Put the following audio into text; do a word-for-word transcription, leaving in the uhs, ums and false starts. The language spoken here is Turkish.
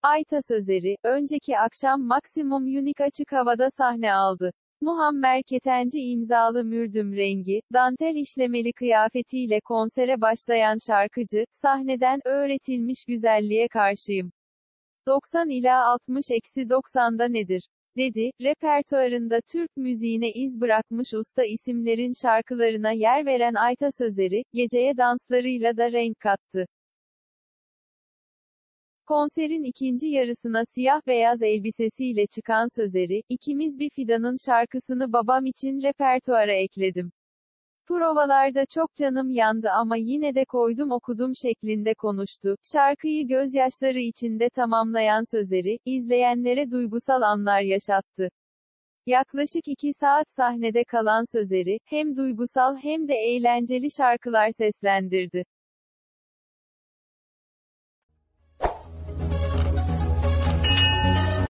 Ayta Sözeri, önceki akşam Maximum Unique açık havada sahne aldı. Muammer Ketenci imzalı mürdüm rengi, dantel işlemeli kıyafetiyle konsere başlayan şarkıcı, sahneden, öğretilmiş güzelliğe karşıyım. doksan ila altmış eksi doksanda nedir? Dedi, repertuarında Türk müziğine iz bırakmış usta isimlerin şarkılarına yer veren Ayta Sözeri, geceye danslarıyla da renk kattı. Konserin ikinci yarısına siyah beyaz elbisesiyle çıkan Sözeri, "İkimiz bir fidanın" şarkısını babam için repertuara ekledim. Provalarda çok canım yandı ama yine de koydum okudum şeklinde konuştu. Şarkıyı gözyaşları içinde tamamlayan Sözeri, izleyenlere duygusal anlar yaşattı. Yaklaşık iki saat sahnede kalan Sözeri, hem duygusal hem de eğlenceli şarkılar seslendirdi.